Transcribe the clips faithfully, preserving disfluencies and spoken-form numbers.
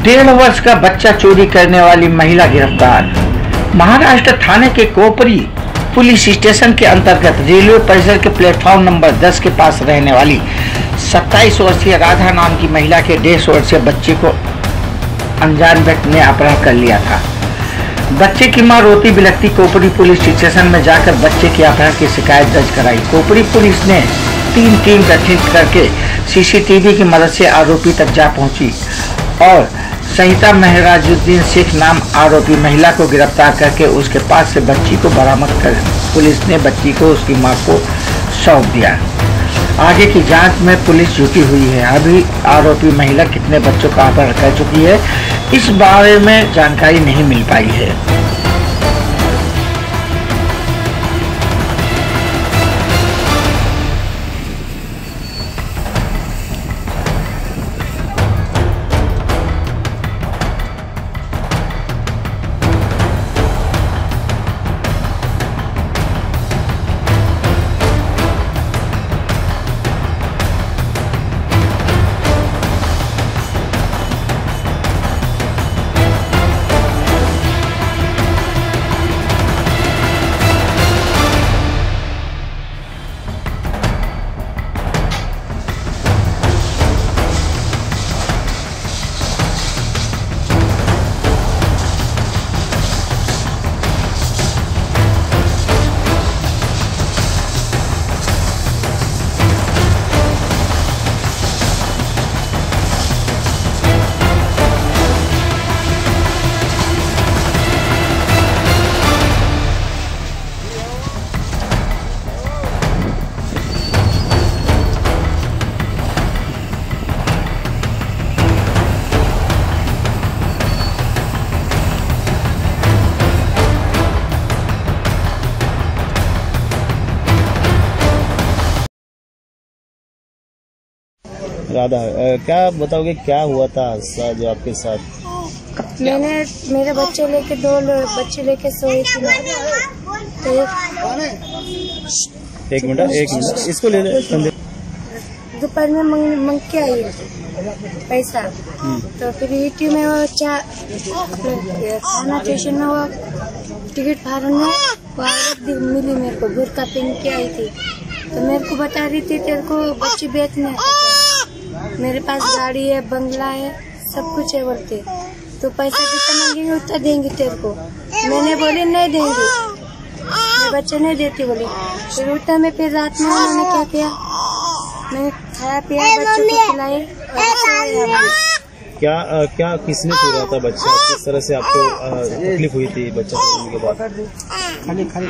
डेढ़ वर्ष का बच्चा चोरी करने वाली महिला गिरफ्तार। महाराष्ट्र थाने के कोपरी पुलिस स्टेशन के अंतर्गत रेलवे परिसर के प्लेटफॉर्म नंबर दस के पास रहने वाली सत्ताईस वर्षीय राधा नाम की महिला के डेढ़ वर्षीय बच्चे को अनजान व्यक्ति ने अपहरण कर लिया था। बच्चे की मां रोती बिलखती कोपरी पुलिस स्टेशन में जाकर बच्चे के अपहरण की शिकायत दर्ज कराई। कोपरी पुलिस ने तीन टीम गठित करके सीसीटीवी की मदद से आरोपी तक जा पहुंची और सहिता महराजुद्दीन शेख नाम आरोपी महिला को गिरफ्तार करके उसके पास से बच्ची को बरामद कर पुलिस ने बच्ची को उसकी मां को सौंप दिया। आगे की जांच में पुलिस जुटी हुई है। अभी आरोपी महिला कितने बच्चों का अपहरण कर चुकी है, इस बारे में जानकारी नहीं मिल पाई है। राधा, क्या बताओगे क्या हुआ था हादसा जो आपके साथ? मैंने मेरे बच्चे लेके दो बच्चे लेके सोई थी तो एक मिनट एक मिनट इसको ले ले। दोपहर में मंग, मंग के आई पैसा, तो फिर ईटी में वो चा थाना स्टेशन में वो टिकट फार्म में वो औरत मिली मेरे को, बुर्का पहन के आई थी। तो मेरे को बता रही थी तेरे को बच्चे बेचने, मेरे पास गाड़ी है, बंगला है, सब कुछ है बोलते। तो पैसा जितना मांगेंगे उतना देंगे तेरे को। मैंने बोली नहीं देंगे, मैं बच्चे नहीं देती बोली। फिर उतना में फिर रात में उन्होंने क्या किया, मैंने खाया पिया बच्चों को खिलाए। क्या आ, क्या किसने छुड़ा था बच्चा, किस तरह से आपको तकलीफ हुई थी बच्चा छूने के बाद? खाली खाली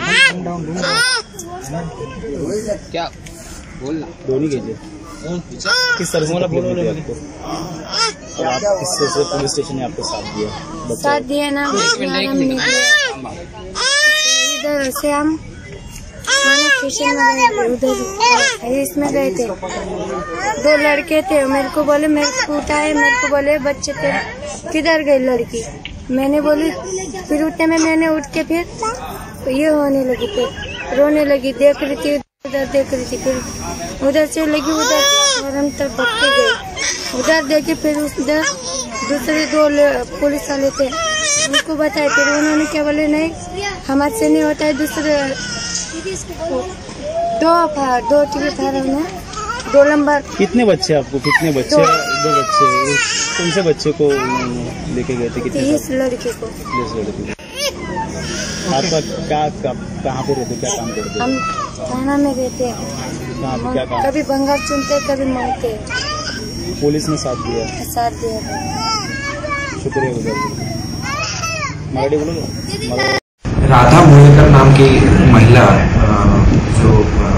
क्या बोलना दोनों कीजिए, किस तरह से तकलीफ हुई थी आपको? और आप किस तरह से पुलिस स्टेशन ने आपको साथ दिया? साथ दिया ना, इधर से हम थाना स्टेशन में गए, उधर इसमें गए थे। दो लड़के थे, मेरे को बोले मेरे को उठाए, मेरे को बोले बच्चे थे किधर गई लड़की। मैंने बोली, फिर उठने में मैंने उठ के फिर ये होने लगी, फिर रोने लगी, देख रही थी उधर देख रही थी, फिर उधर से लगी उधर और हम तक भाग के गए। उधर देखे फिर उधर दूसरे दो पुलिस वाले थे, उनको बताए। फिर उन्होंने क्या बोले, नहीं हमारे से नहीं होता है, दूसरे दो दो टिकट फार्म में दो नंबर। कितने बच्चे आपको, कितने बच्चे? दो, दो बच्चे। कौन से बच्चे को लेके गए थे? कितने? इस लड़के को। इस लड़के आपका क्या कहाँ पे रहते, क्या काम करते? हम थाना में रहते हैं, क्या काम? कभी बंगाल चुनते, कभी मांगते। पुलिस ने साथ दिया? साथ दिया। शुक्रिया गुजार। मराठी बोलो। राधा मोहेकर नाम की महिला जो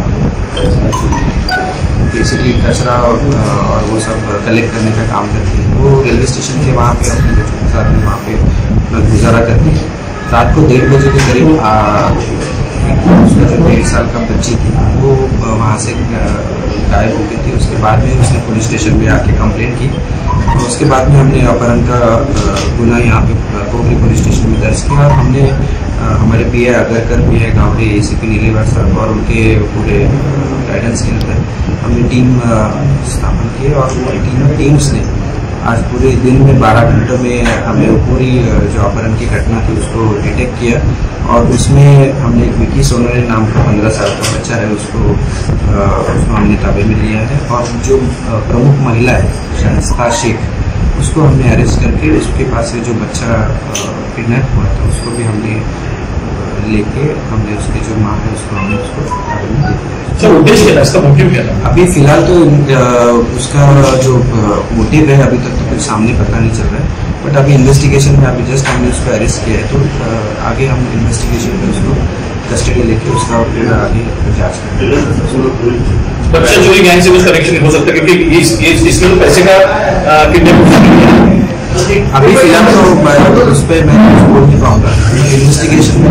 बेसिकली कचरा और, और वो सब कलेक्ट करने का काम करती है, वो रेलवे स्टेशन के वहाँ पे अपने बच्चों के साथ में वहाँ पे गुजारा करती है। रात को डेढ़ बजे के करीब उसका जो डेढ़ साल का बच्ची थी वो वहाँ से गायब हो गई थी। उसके बाद में उसने पुलिस स्टेशन में आके कंप्लेंट की, तो उसके बाद में हमने अपहरण का गुना यहाँ पे कोपरी पुलिस स्टेशन में दर्ज किया और हमने हमारे P I Agarkar, P I Gawade, A C P Nilewar sir और उनके पूरे गाइडेंस के अंदर हमने टीम स्थापन की और तीनों टीम्स ने आज पूरे दिन में बारह घंटों में हमें पूरी जो अपहरण की घटना थी उसको डिटेक्ट किया और उसमें हमने एक विकी सोनाली नाम का पंद्रह साल का बच्चा है उसको उसको हमने ताबे में लिया है और जो प्रमुख महिला है शहनस्ता शेख उसको हमने अरेस्ट करके उसके पास से जो बच्चा किडनैप हुआ था उसको भी हमने लेके हमने उसके जो माँ है उसको हमने उसको ताबे में ले लिया। सर उद्देश्य क्या था, इसका मोटिव क्या था? अभी फिलहाल तो उसका जो मोटिव है अभी तक तो कुछ सामने पता नहीं चल रहा है, बट अभी इन्वेस्टिगेशन में अभी जस्ट हमने उसको अरेस्ट किया है तो आगे हम इन्वेस्टिगेशन में उसको कस्टडी लेके उसका फिर आगे जांच करेंगे। बच्चा चोरी गैंग से कुछ कनेक्शन हो सकता है क्योंकि इस, इस, इसमें तो पैसे का किडनैप अभी फिलहाल तो उस पर मैं कुछ बोल नहीं पाऊंगा, इन्वेस्टिगेशन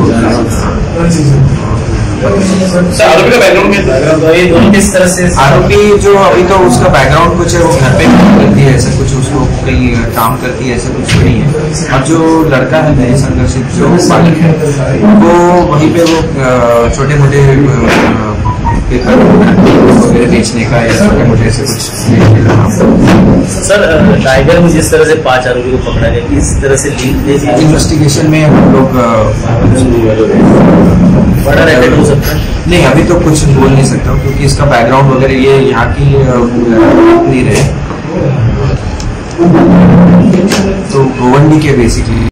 सर आरोपी का बैकग्राउंड क्या था? किस तरह से आरोपी जो अभी तो उसका बैकग्राउंड कुछ है वो घर पे काम करती है, ऐसा कुछ उसको कहीं काम करती है ऐसा कुछ नहीं है। और जो लड़का है नए संघर्षित जो बालक है वो वहीं पे वो छोटे मोटे वगैरह बेचने का या छोटे मोटे ऐसे कुछ। सर टाइगर में जिस तरह से पांच आरोपी को पकड़ा गया किस तरह से लिंक इन्वेस्टिगेशन में हम लोग बड़ा रेकेट हो सकता है? नहीं अभी तो कुछ बोल नहीं सकता क्योंकि इसका बैकग्राउंड वगैरह ये यहाँ की नहीं रहे तो गोवंडी के बेसिकली